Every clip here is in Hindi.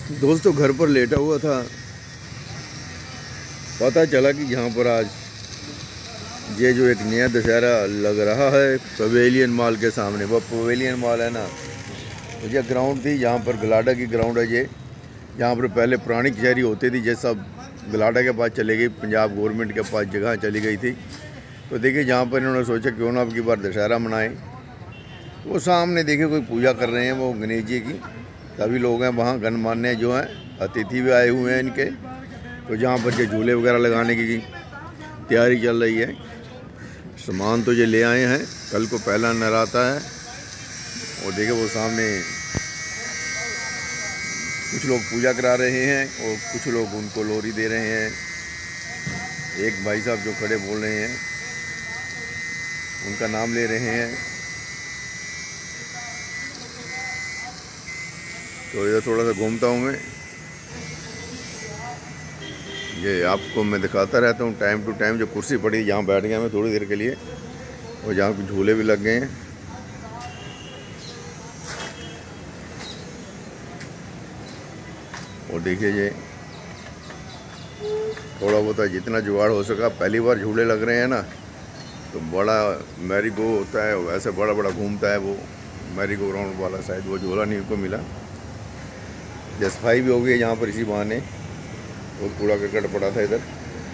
दोस्तों घर पर लेटा हुआ था, पता चला कि यहाँ पर आज ये जो एक नया दशहरा लग रहा है पवेलियन मॉल के सामने, वो पवेलियन मॉल है ना, ये ग्राउंड थी यहाँ पर, गलाडा की ग्राउंड है ये। यहाँ पर पहले पुरानी कचहरी होती थी, ये सब गलाडा के पास चली गई, पंजाब गवर्नमेंट के पास जगह चली गई थी। तो देखिए यहाँ पर इन्होंने सोचा क्यों ना अब की बार दशहरा मनाएं। वो सामने देखिए कोई पूजा कर रहे हैं, वो गणेश जी की। सभी लोग हैं वहाँ, गणमान्य जो हैं, अतिथि भी आए हुए हैं इनके। तो जहाँ पर ये झूले वगैरह लगाने की तैयारी चल रही है। सामान तो ये ले आए हैं, कल को पहला नराता है। और देखिए वो सामने कुछ लोग पूजा करा रहे हैं और कुछ लोग उनको लोरी दे रहे हैं। एक भाई साहब जो खड़े बोल रहे हैं, उनका नाम ले रहे हैं। तो इधर थोड़ा सा घूमता हूँ मैं, ये आपको मैं दिखाता रहता हूँ टाइम टू टाइम। जो कुर्सी पड़ी यहाँ बैठ गया मैं थोड़ी देर के लिए, और जहाँ कुछ झूले भी लग गए हैं। और देखिए ये थोड़ा बहुत जितना जुगाड़ हो सका, पहली बार झूले लग रहे हैं ना, तो बड़ा मैरी गो होता है, वैसे बड़ा बड़ा घूमता है वो मैरी गो राउंड वाला, शायद वो झूला नहीं को मिला। सफाई भी हो गई यहाँ पर इसी बहाने, बहुत कूड़ा करकट पड़ा था इधर।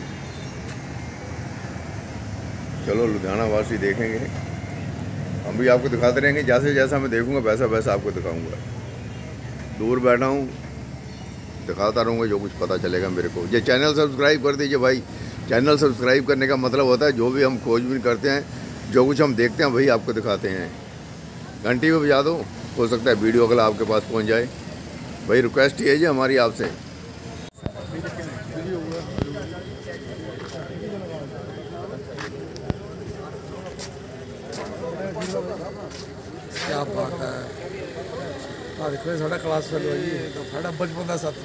चलो लुधियाना वासी देखेंगे, हम भी आपको दिखाते रहेंगे। जैसे जैसा मैं देखूंगा वैसा वैसा आपको दिखाऊंगा। दूर बैठा हूँ, दिखाता रहूँगा जो कुछ पता चलेगा मेरे को। ये चैनल सब्सक्राइब कर दीजिए भाई। चैनल सब्सक्राइब करने का मतलब होता है जो भी हम खोजबीन करते हैं, जो कुछ हम देखते हैं वही आपको दिखाते हैं। घंटी भी बजा दो, हो सकता है वीडियो अगला आपके पास पहुँच जाए। भाई रिक्वेस्ट ये है जी हमारी आपसे। क्या बात है, देखो साढ़ा क्लास फेलो है जी, साढ़ा बचपन का साथी।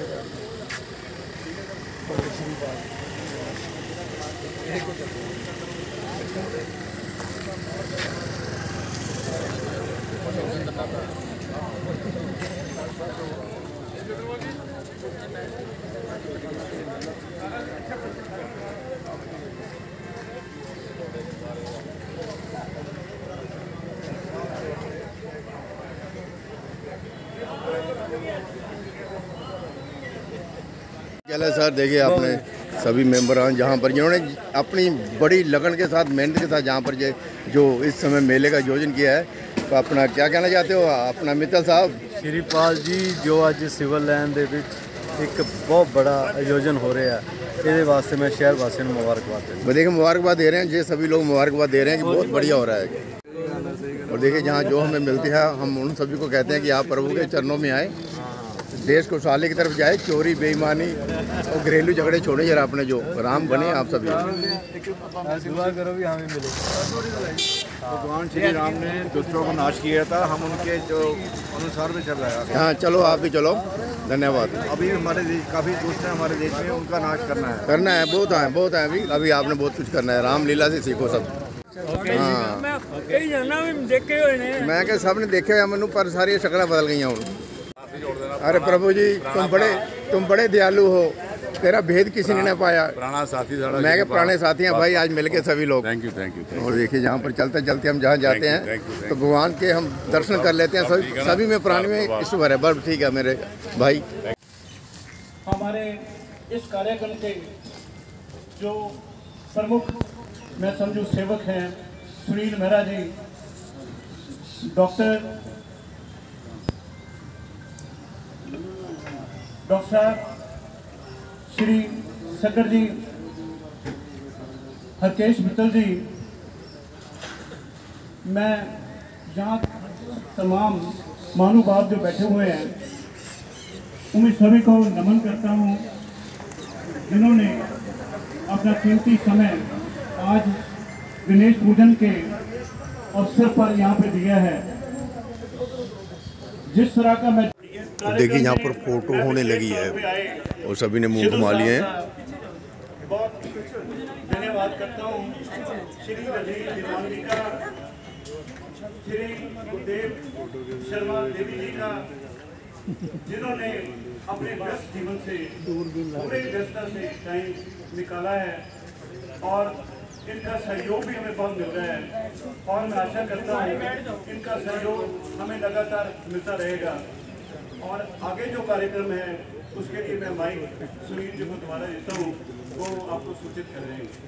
चला सर, देखिए आपने सभी मेंबरान जहाँ पर जिन्होंने अपनी बड़ी लगन के साथ, मेहनत के साथ जहाँ पर जो इस समय मेले का आयोजन किया है, तो अपना क्या कहना चाहते हो अपना मित्तल साहब? श्रीपाल जी, जो अज सिविल लाइन दे विच एक बहुत बड़ा आयोजन हो रहा है, ये वास्ते मैं शहर वासियों को मुबारकबाद देता हूं। देखिए मुबारकबाद दे रहे हैं, ये सभी लोग मुबारकबाद दे रहे हैं कि बहुत बढ़िया हो रहा है। और देखिए जहाँ जो हमें मिलती है, हम उन सभी को कहते हैं कि आप प्रभु के चरणों में आए, देश को खुशहाली की तरफ जाए, चोरी बेईमानी और घरेलू झगड़े छोड़े जरा अपने, जो राम बने आप सभी। दुआ करो भी हमें मिले। भगवान श्री राम ने दुष्टों को नाश किया था, हम उनके जो अनुसार में चल रहा है। हाँ चलो आप भी चलो, धन्यवाद। अभी हमारे देश काफ़ी दुष्ट हैं, हमारे देश में उनका नाश करना है। बहुत है अभी आपने बहुत कुछ करना है। रामलीला से सीखो सब। हाँ मैं क्या सब ने देखे हुए मैनू, पर सारी शक्ल बदल गई हूँ। अरे प्रभु जी तुम बड़े दयालु हो, तेरा भेद किसी ने न पाया। पुराना साथी, मैं क्या पुराने साथी हैं भाई, आज मिल के सभी लोग। Thank you. और देखिए जहाँ पर चलते चलते हम जहाँ जाते हैं तो भगवान के हम दर्शन कर लेते हैं। सभी में प्राणी में ईश्वर है। बस ठीक है मेरे भाई। हमारे इस कार्यक्रम के जो प्रमुख मैं समझू सेवक हैं, सुनील मेहरा जी, डॉक्टर श्री सगर जी, हरकेश मित्तल जी, मैं यहाँ तमाम महानुभाव जो बैठे हुए हैं उन्हें सभी को नमन करता हूँ, जिन्होंने अपना कीमती समय आज गणेश पूजन के अवसर पर यहाँ पे दिया है। जिस तरह का मैं देखिए यहाँ पर फोटो होने लगी है और सभी ने मुंह घुमा लिए हैं। बहुत धन्यवाद करता हूँ श्री रजीव दीवान जी का, श्री गुरुदेव शर्मा देवी जी का, जिन्होंने अपने व्यस्त जीवन से पूरे व्यस्तता से टाइम निकाला है और इनका सहयोग भी हमें बहुत मिल रहा है और मैं आशा करता हूँ इनका सहयोग हमें लगातार मिलता रहेगा। और आगे जो कार्यक्रम है उसके लिए मैं माइक सुनील जी को दोबारा देता हूँ, वो आपको सूचित कर रहे हैं।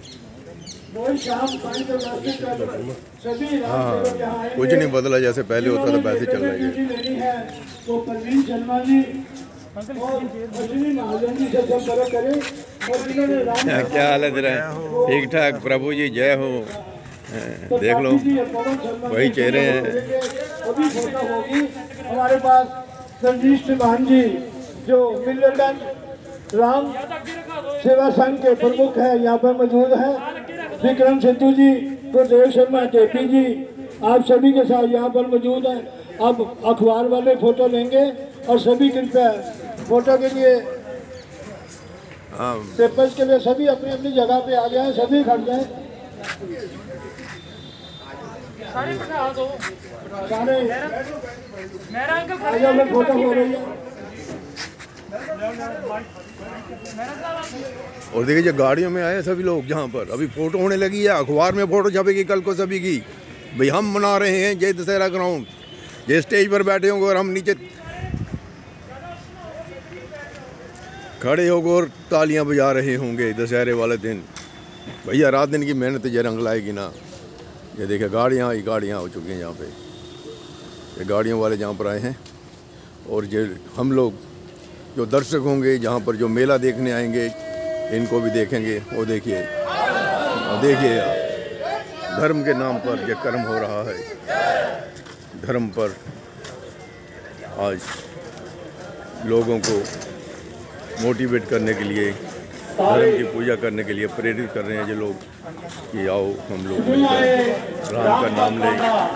कुछ नहीं बदला, जैसे पहले होता था वैसे चल रहा है। वो परवीन शर्मा जी और अश्विनी महाजन जी से संपर्क करें और जिन्होंने राम क्या हाल है तेरा? ठीक ठाक प्रभु जी, जय हो। देख लो वही चेहरे हैं। अभी फोटो होगी हमारे पास संजीश चौहान जी जो मिल्टन राम सेवा संघ के प्रमुख है, यहाँ पर मौजूद हैं। विक्रम सिद्धू जी, गुरदेव शर्मा जेपी जी, आप सभी के साथ यहाँ पर मौजूद हैं। अब अखबार वाले फोटो लेंगे और सभी कृपया फोटो के लिए पेपर्स के लिए सभी अपनी अपनी जगह पे आ जाएं, सभी खड़ जाएं। सारे आजा में फोटो हो रही है। और देखिए जो गाड़ियों में आए सभी लोग, जहाँ पर अभी फोटो होने लगी है, अखबार में फोटो छपेगी कल को सभी की। भाई हम मना रहे हैं जय दशहरा ग्राउंड, ये स्टेज पर बैठे होंगे और हम नीचे खड़े होकर और तालियां बजा रहे होंगे दशहरे वाले दिन। भैया रात दिन की मेहनत ये रंग लाएगी ना। ये देखिए गाड़ियाँ हो चुकी हैं यहाँ पे, ये गाड़ियों वाले जहाँ पर आए हैं। और ये हम लोग जो दर्शक होंगे जहाँ पर जो मेला देखने आएंगे इनको भी देखेंगे। वो देखिए धर्म के नाम पर ये कर्म हो रहा है। धर्म पर आज लोगों को मोटिवेट करने के लिए, धर्म की पूजा करने के लिए प्रेरित कर रहे हैं ये लोग कि आओ हम लोग मिलकर राम का नाम लें।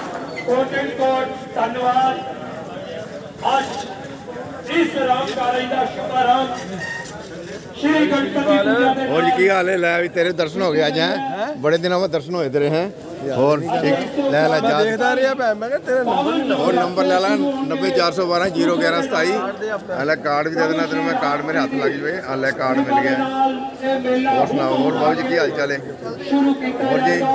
धन्यवाद। आज इस राम कार्य का शुभारंभ श्री गणपति। और की हाल है? लै तेरे दर्शन हो गए आज हैं? बड़े दिनों में दर्शन होए तेरे हैं। और ठीक लै ला और नंबर ले ला 90-412 01127। अल कार्ड भी दे देना तेरे, मैं कार्ड मेरे हाथ लगी हुए। अल कार्ड मिल गया। और सुनाओ और बाबू जी की हाल चाल है? और जी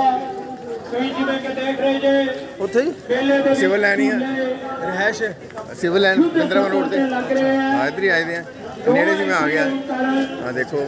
सिविल लाइन ही है, सिविल लाइन इंदिरा रोड से इधर ही आए थे, नेड़े से मैं आ गया। हाँ देखो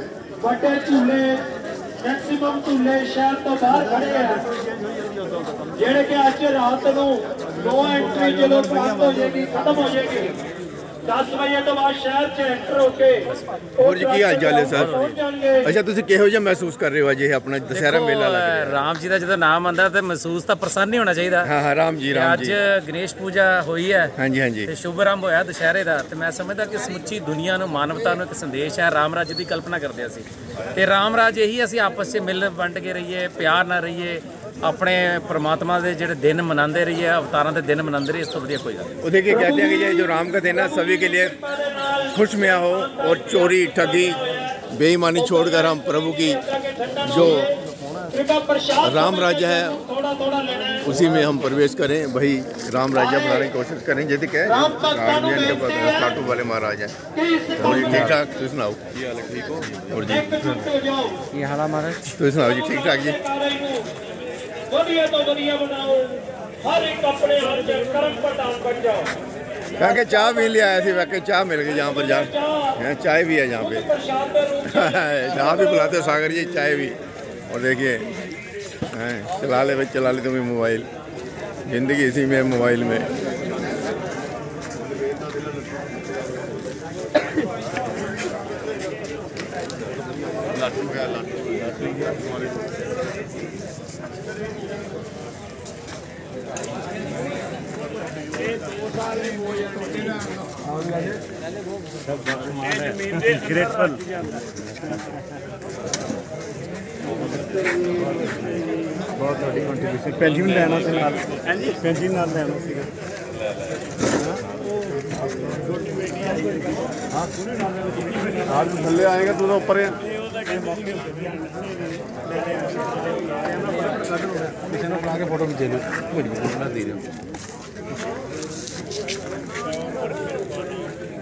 मैक्सिमम झूले शहर तो बाहर खड़े हैं, जेड़े कि आज रात को नो एंट्री जो बंद हो जाएगी, खत्म हो जाएगी। 10 बजे तो बाद शहर च एंटर होके। और जी की हाल चाल है सर? अच्छा तुम किहो जिहा महसूस कर रहे हो अज अपना दशहरा मेला लग रहा है? राम जी का जो नाम आंदा तो महसूस तो प्रसन्न ही होना चाहिए। हाँ राम जी अज गणेश पूजा हुई है। हाँ जी ते शुभारंभ होया दशहरे का। तो मैं समझदा कि समुची दुनिया नूं मानवता नूं एक संदेश है। राम राज की कल्पना करते असीं ते राम राज यही असीं आपस में मिल वंड के रहिए, प्यार नाल रहिए, अपने परमात्मा के जो दिन मनाते रहिए, अवतारों के दिन मनाते रहिए। इस तो बढ़िया कोई गल नहीं। देखिए कहते हैं कि ये जो राम का दिन है सभी के लिए खुशमिया हो और चोरी ठगी बेईमानी छोड़कर हम प्रभु की जो राम राज्य है उसी में हम प्रवेश करें। वही राम राज्य बनाने की कोशिश करें। जैसे क्या काटू वाले महाराज हैं। और जी ठीक ठाक, तुम सुनाओ ये हाल ठीक हो? और जी ये हाल महाराज तुम सुनाओ जी ठीक ठाक जी? मैं चाय भी ले आया थी, मैं चाय मिल गई यहाँ पर। यहाँ चाय भी है यहाँ पे चाय भी बुलाते हो सागर जी, चाय भी। और देखिए चला ले भाई, चला ले तुम्हें मोबाइल, ज़िंदगी इसी में है मोबाइल में। ग्रेटफुल बहुत बड़ी कंट्रीब्यूशन। पेंशन लेना से नाल, पेंशन नाल लेना सी। आज थल्ले आएगा तू तो ऊपर है। किसी ने बना के फोटो खींचे लो, बड़ी बना दे रहे हो।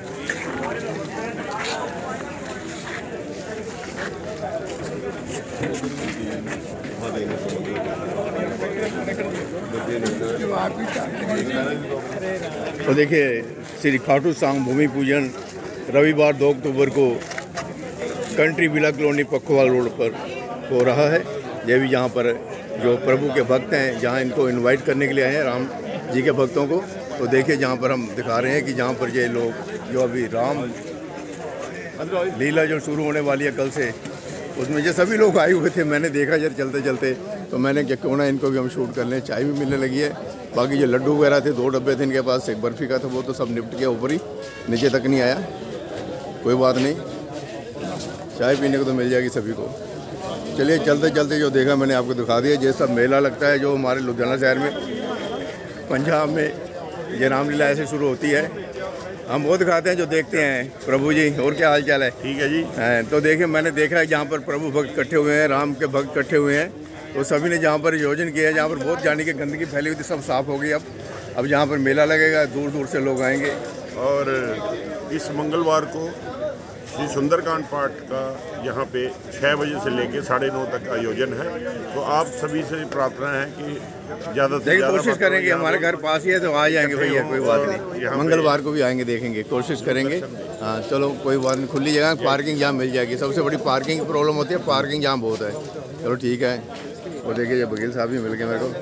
तो देखिए श्री खाटू सांग भूमि पूजन रविवार 2 अक्टूबर को country villa colony Pakhowal road पर हो रहा है। ये भी यहाँ पर जो प्रभु के भक्त हैं, जहाँ इनको इनवाइट करने के लिए आए हैं राम जी के भक्तों को। तो देखिए जहाँ पर हम दिखा रहे हैं कि जहाँ पर ये लोग जो अभी राम लीला जो शुरू होने वाली है कल से, उसमें ये सभी लोग आए हुए थे। मैंने देखा जब चलते चलते, तो मैंने क्या क्यों ना इनको भी हम शूट कर लें। चाय भी मिलने लगी है। बाकी जो लड्डू वगैरह थे 2 डब्बे थे इनके पास, एक बर्फ़ी का था, वो तो सब निपट गया, ऊपर ही, नीचे तक नहीं आया। कोई बात नहीं, चाय पीने को तो मिल जाएगी सभी को। चलिए चलते चलते जो देखा मैंने आपको दिखा दिया। ये सब मेला लगता है जो हमारे लुधियाना शहर में, पंजाब में ये रामलीला ऐसे शुरू होती है। हम वो दिखाते हैं जो देखते हैं। प्रभु जी और क्या हाल चाल है? ठीक है जी। तो देखिए मैंने देखा है जहाँ पर प्रभु भक्त इकट्ठे हुए हैं, राम के भक्त इकट्ठे हुए हैं, तो सभी ने जहाँ पर आयोजन किया है, जहाँ पर बहुत जाने की गंदगी फैली हुई थी, सब साफ़ हो गई। अब जहाँ पर मेला लगेगा दूर दूर से लोग आएंगे। और इस मंगलवार को श्री सुंदरकांड पाठ का यहाँ पे 6 बजे से लेके 9:30 तक आयोजन है। तो आप सभी से प्रार्थना है कि ज़्यादा से ज़्यादा कोशिश करेंगे। हमारे घर पास ही है तो आ जाएंगे भैया, कोई बात नहीं। मंगलवार को भी आएंगे, देखेंगे, कोशिश करेंगे। हाँ चलो कोई बात नहीं। खुली जगह पार्किंग जहाँ मिल जाएगी। सबसे बड़ी पार्किंग की प्रॉब्लम होती है, पार्किंग जहाँ बहुत है। चलो ठीक है। और देखिए ये वकील साहब भी मिल गए मेरे को।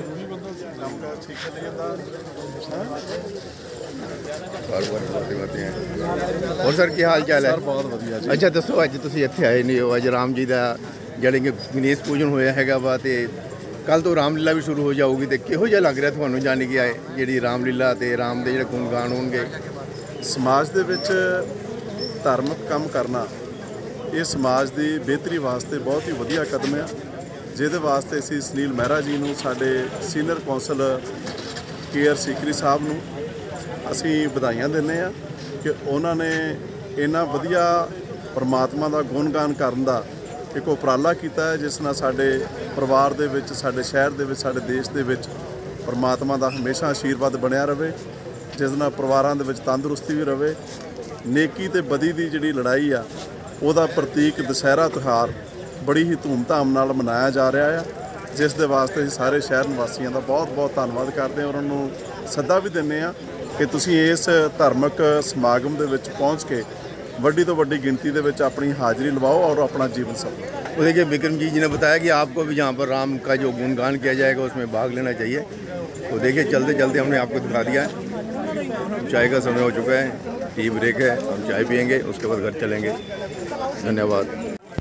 और सर ਕੀ ਹਾਲ ਚਾਲ ਹੈ? ਸਰ ਬਹੁਤ ਵਧੀਆ ਜੀ। ਅੱਛਾ ਦੱਸੋ, ਅੱਜ ਤੁਸੀਂ ਇੱਥੇ ਆਏ ਨਹੀਂ ਹੋ, ਅੱਜ ਰਾਮ ਜੀ ਦਾ ਜਿਹੜੇ ਕਿ ਗਣੇਸ਼ ਪੂਜਨ ਹੋਇਆ ਹੈਗਾ ਵਾ, ਤੇ ਕੱਲ ਤੋਂ ਰਾਮਲੀਲਾ ਵੀ ਸ਼ੁਰੂ ਹੋ ਜਾਊਗੀ, ਤੇ ਕਿਹੋ ਜਿਹਾ ਲੱਗ ਰਿਹਾ ਤੁਹਾਨੂੰ ਜਾਣੀ ਕਿ ਆਏ ਜਿਹੜੀ ਰਾਮਲੀਲਾ ਤੇ ਰਾਮ ਦੇ ਜਿਹੜੇ ਗੁਣਗਾਨ ਹੋਣਗੇ? ਸਮਾਜ ਦੇ ਵਿੱਚ ਧਾਰਮਿਕ ਕੰਮ ਕਰਨਾ ਇਹ ਸਮਾਜ ਦੀ ਬਿਹਤਰੀ ਵਾਸਤੇ ਬਹੁਤ ਹੀ ਵਧੀਆ ਕਦਮ ਆ, ਜਿਹਦੇ ਵਾਸਤੇ ਅਸੀਂ ਸੁਨੀਲ ਮਹਿਰਾ ਜੀ ਨੂੰ, ਸਾਡੇ senior counsel KR Sikri sahib ਨੂੰ ਅਸੀਂ ਵਧਾਈਆਂ ਦਿੰਦੇ ਆ ਕਿ ਉਹਨਾਂ ਨੇ ਇੰਨਾ ਵਧੀਆ ਪਰਮਾਤਮਾ ਦਾ ਗੁਣਗਾਨ ਕਰਨ ਦਾ ਇੱਕ ਉਪਰਾਲਾ ਕੀਤਾ ਹੈ, ਜਿਸ ਨਾਲ ਸਾਡੇ ਪਰਿਵਾਰ ਦੇ ਵਿੱਚ, ਸਾਡੇ ਸ਼ਹਿਰ ਦੇ ਵਿੱਚ, ਸਾਡੇ ਦੇਸ਼ ਦੇ ਵਿੱਚ ਪਰਮਾਤਮਾ ਦਾ ਹਮੇਸ਼ਾ ਆਸ਼ੀਰਵਾਦ ਬਣਿਆ ਰਹੇ, ਜਿਸ ਨਾਲ ਪਰਿਵਾਰਾਂ ਦੇ ਵਿੱਚ ਤੰਦਰੁਸਤੀ ਵੀ ਰਹੇ। ਨੇਕੀ ਤੇ ਬਦੀ ਦੀ ਜਿਹੜੀ ਲੜਾਈ ਆ, ਉਹਦਾ ਪ੍ਰਤੀਕ ਦੁਸਹਿਰਾ ਤਿਉਹਾਰ ਬੜੀ ਹੀ ਧੂਮਧਾਮ ਨਾਲ ਮਨਾਇਆ ਜਾ ਰਿਹਾ ਆ, ਜਿਸ ਦੇ ਵਾਸਤੇ ਅਸੀਂ ਸਾਰੇ ਸ਼ਹਿਰ ਨਿਵਾਸੀਆਂ ਦਾ ਬਹੁਤ ਬਹੁਤ ਧੰਨਵਾਦ ਕਰਦੇ ਹਾਂ। ਉਹਨਾਂ ਨੂੰ ਸੱਦਾ ਵੀ ਦਿੰਦੇ ਹਾਂ ਕਿ ਤੁਸੀਂ ਇਸ ਧਾਰਮਿਕ ਸਮਾਗਮ ਦੇ ਵਿੱਚ ਪਹੁੰਚ ਕੇ ਵੱਡੀ ਤੋਂ ਵੱਡੀ गिनती ਦੇ ਵਿੱਚ अपनी हाजिरी लवाओ और अपना जीवन सफल। तो देखिए विक्रम जी ने बताया कि आपको भी जहाँ पर राम का जो गुणगान किया जाएगा उसमें भाग लेना चाहिए। तो देखिए चलते चलते हमने आपको दिखा दिया है। चाय का समय हो चुका है, टी ब्रेक है, हम चाय पियेंगे, उसके बाद घर चलेंगे। धन्यवाद।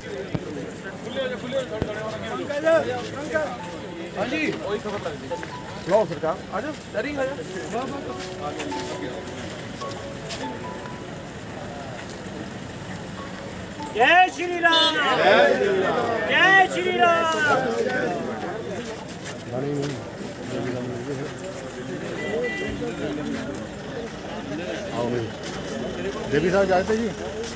जय श्री राम, जय श्री राम। देवी साहब जाते जी।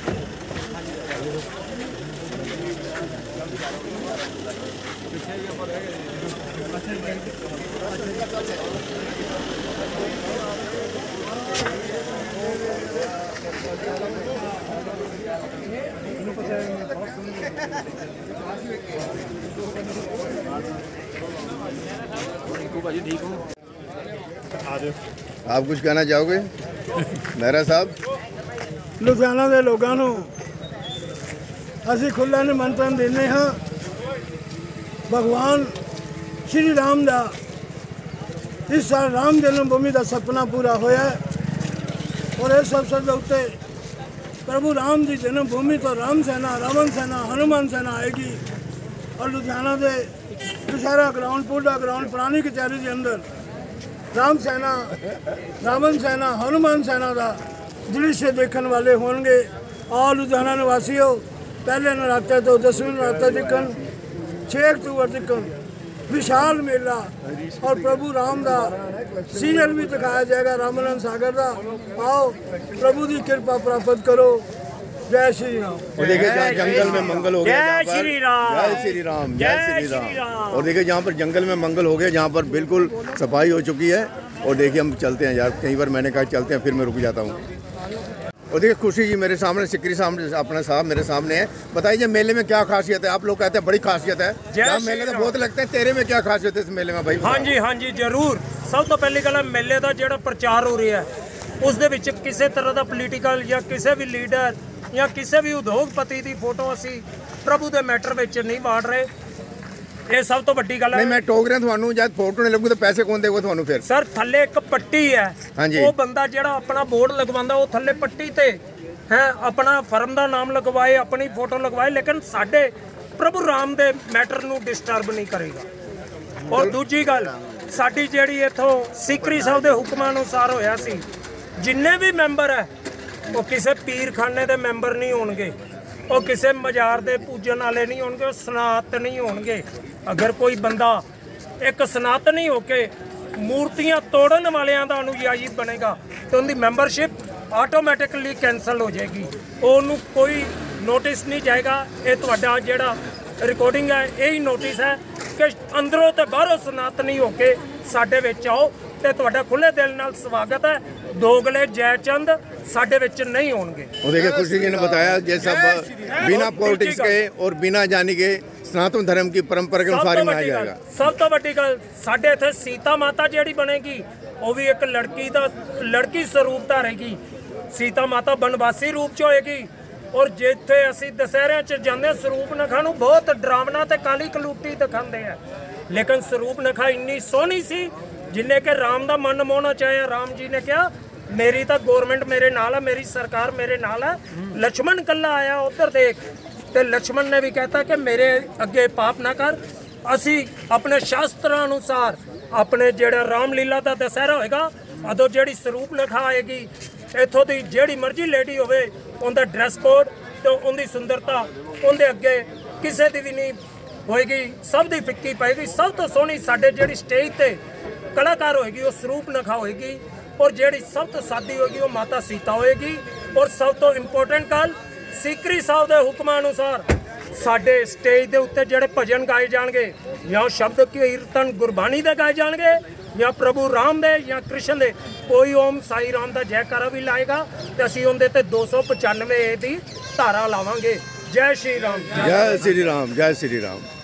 आप कुछ कहना चाहोगे मेहरा साहब? ਲੁਧਿਆਣਾ ਦੇ ਲੋਕਾਂ ਨੂੰ ਅਸੀਂ ਖੁੱਲ੍ਹਾ ਨਿਮੰਤਰਣ ਦਿੰਦੇ ਹਾਂ। ਭਗਵਾਨ ਸ਼੍ਰੀ ਰਾਮ ਦਾ ਇਸ ਸਾਲ ਰਾਮ ਜਨਮ ਭੂਮੀ ਦਾ ਸੁਪਨਾ ਪੂਰਾ ਹੋਇਆ ਔਰ ਇਸ ਅਵਸਰ ਦੇ ਉੱਤੇ ਪ੍ਰਭੂ ਰਾਮ ਦੀ ਜਨਮ ਭੂਮੀ ਤੋਂ ਰਾਮ ਸੈਨਾ, ਰਾਵਣ ਸੈਨਾ, ਹਨੂਮਾਨ ਸੈਨਾ ਆਏਗੀ ਔਰ ਲੁਧਿਆਣਾ ਦੇ ਦੁਸ਼ਹਿਰਾ ਗਰਾਊਂਡ, ਪੂਰਾ ਗਰਾਊਂਡ, ਪੁਰਾਣੀ ਕਚਹਿਰੀ ਦੇ ਅੰਦਰ ਰਾਮ ਸੈਨਾ, ਰਾਵਣ ਸੈਨਾ, ਹਨੂਮਾਨ ਸੈਨਾ ਦਾ दृश्य देखने वाले होंगे। और लुधियाना निवासियों पहले नराते तो 10वें नराते तक 6 अक्टूबर तक विशाल मेला और प्रभु राम का सीरियल भी दिखाया जाएगा, रामानंद सागर का। आओ प्रभु की कृपा प्राप्त करो। जय श्री राम। और देखिए जहाँ जंगल में मंगल हो गया, जय श्री राम, जय श्री राम, जय श्री राम। और देखिए जहाँ पर जंगल में मंगल हो गया, जहाँ पर बिल्कुल सफाई हो चुकी है। और देखिए हम चलते हैं यार, कई बार मैंने कहा चलते हैं, फिर मैं रुक जाता हूँ। और देखिए खुशी जी मेरे सामने, सिकरी सामने, अपना साहब मेरे सामने है। बताइए मेले में क्या खासियत है? आप लोग कहते हैं बड़ी खासियत है, जहाँ मेले तो बहुत लगते हैं, तेरे में क्या खासियत है इस मेले में भाई? हाँ जी जरूर। ਸਭ ਤੋਂ ਪਹਿਲੀ ਗੱਲ ਹੈ ਮੇਲੇ ਦਾ ਜਿਹੜਾ ਪ੍ਰਚਾਰ ਹੋ ਰਿਹਾ ਉਸ ਦੇ ਵਿੱਚ ਕਿਸੇ ਤਰ੍ਹਾਂ ਦਾ ਪੋਲੀਟੀਕਲ ਜਾਂ ਕਿਸੇ ਵੀ ਲੀਡਰ ਜਾਂ ਕਿਸੇ ਵੀ ਉਦਯੋਗਪਤੀ ਦੀ ਫੋਟੋ ਅਸੀਂ ਪ੍ਰਭੂ ਦੇ ਮੈਟਰ ਵਿੱਚ ਨਹੀਂ ਵਾੜ ਰਹੇ। ਇਹ ਸਭ ਤੋਂ ਵੱਡੀ ਗੱਲ ਹੈ। ਨਹੀਂ ਮੈਂ ਟੋਕ ਰਿਹਾ ਤੁਹਾਨੂੰ, ਜਦ ਫੋਟੋ ਨਹੀਂ ਲੱਗੂ ਤਾਂ ਪੈਸੇ ਕੌਣ ਦੇਊਗਾ ਤੁਹਾਨੂੰ ਫਿਰ? ਸਰ ਥੱਲੇ ਇੱਕ ਪੱਟੀ ਹੈ, ਉਹ ਬੰਦਾ ਜਿਹੜਾ ਆਪਣਾ ਬੋਰਡ ਲਗਵਾਉਂਦਾ ਉਹ ਥੱਲੇ ਪੱਟੀ ਤੇ ਹੈ ਆਪਣਾ ਫਰਮ ਦਾ ਨਾਮ ਲਗਵਾਏ, ਆਪਣੀ ਫੋਟੋ ਲਗਵਾਏ, ਲੇਕਿਨ ਸਾਡੇ ਪ੍ਰਭੂ ਰਾਮ ਦੇ ਮੈਟਰ ਨੂੰ ਡਿਸਟਰਬ ਨਹੀਂ ਕਰੇਗਾ। ਔਰ ਦੂਜੀ ਗੱਲ ਸਾਡੀ ਜਿਹੜੀ ਇੱਥੋਂ ਸਿੱਕਰੀ ਸਾਹਿਬ ਦੇ ਹੁਕਮਾਂ ਅਨੁਸਾਰ ਹੋਇਆ ਸੀ, ਜਿੰਨੇ ਵੀ ਮੈਂਬਰ ਹੈ ਉਹ ਕਿਸੇ ਪੀਰਖਾਨੇ ਦੇ ਮੈਂਬਰ ਨਹੀਂ ਹੋਣਗੇ, ਉਹ ਕਿਸੇ ਮਜ਼ਾਰ ਦੇ ਪੂਜਣ ਵਾਲੇ ਨਹੀਂ ਹੋਣਗੇ, ਉਹ ਸਨਾਤਨੀ ਹੋਣਗੇ। ਅਗਰ ਕੋਈ ਬੰਦਾ ਇੱਕ ਸਨਾਤਨੀ ਹੋ ਕੇ ਮੂਰਤੀਆਂ ਤੋੜਨ ਵਾਲਿਆਂ ਦਾ ਅਨੁਯਾਈ ਬਣੇਗਾ ਤਾਂ ਉਹਦੀ ਮੈਂਬਰਸ਼ਿਪ ਆਟੋਮੈਟਿਕਲੀ ਕੈਂਸਲ ਹੋ ਜਾਏਗੀ, ਉਹਨੂੰ ਕੋਈ ਨੋਟਿਸ ਨਹੀਂ ਜਾਏਗਾ। ਇਹ ਤੁਹਾਡਾ ਜਿਹੜਾ ਰਿਕਾਰਡਿੰਗ ਹੈ ਇਹੀ ਨੋਟਿਸ ਹੈ ਕਿ ਅੰਦਰੋਂ ਤੇ ਬਾਹਰੋਂ ਸਨਾਤਨੀ ਹੋ ਕੇ ਸਾਡੇ ਵਿੱਚ ਆਓ ਤੇ ਤੁਹਾਡਾ ਖੁੱਲੇ ਦਿਲ ਨਾਲ ਸਵਾਗਤ ਹੈ। ਦੋਗਲੇ जयचंद साढ़े विच नहीं होंगे। देखिए खुशी जी ने बताया ये सब बिना पॉलिटिक्स के और बिना जाने के सनातन धर्म की परंपरा के अनुसार मनाया जाएगा। सब तो बड़ी गल साढ़े इत्थे सीता माता जिहड़ी बनेगी वो भी एक लड़की स्वरूप धारेगी। सीता माता बनवासी रूप च होएगी और जिथे असी दशहरे च जांदे स्वरूप नखा नूं बहुत डरावना ते काली कलूटी दिखाते हैं, लेकिन स्वरूप नखा इन्नी सोहनी सी जिन्हें कि राम का मन मोहना चाहे। राम जी ने कहा मेरी तो गौरमेंट मेरे नाल है, मेरी सरकार मेरे नाल है। लक्ष्मण कल्ला आया उधर देख, तो लक्ष्मण ने भी कहता कि मेरे अगे पाप ना कर। असी अपने शास्त्र अनुसार अपने जेड़ा रामलीला का दशहरा होएगा अदों जेड़ी स्वरूप नखा आएगी इत्थों दी जेड़ी मर्जी लेडी होवे उनका ड्रैस कोड तो उनकी सुंदरता उनके अगे किसी की भी नहीं होएगी, सब दी फिक्की पाएगी। सब तो सोहनी साडे जेड़ी स्टेज ते कलाकार होएगी वो स्वरूप नखा होएगी और जेड़ी सब तो सादी होगी वो माता सीता होएगी। और सब तो इंपोर्टेंट गल सीकरी साहब के हुक्मां अनुसार साडे स्टेज के उत्ते जेड़े भजन गाए जाणगे या शब्द कीर्तन गुरबाणी दे गाए जाणगे या प्रभु राम दे या कृष्ण दे, कोई ओम साई राम का जयकारा भी लाएगा तो असीं उहदे ते 295 दी धारा लावांगे। जय श्री राम, जय श्री राम, जय श्री राम।